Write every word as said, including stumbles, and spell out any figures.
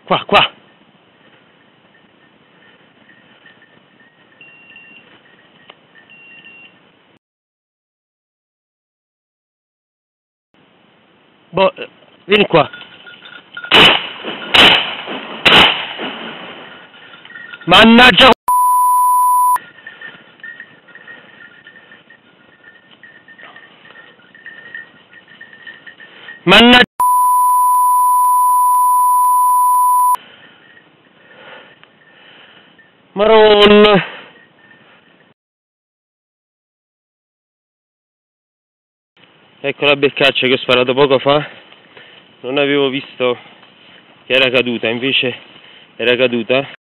Qua, qua. Boh, vieni qua. Mannaggia. Mannaggia. Maronna. Ecco la beccaccia che ho sparato poco fa. Non avevo visto che era caduta, invece era caduta.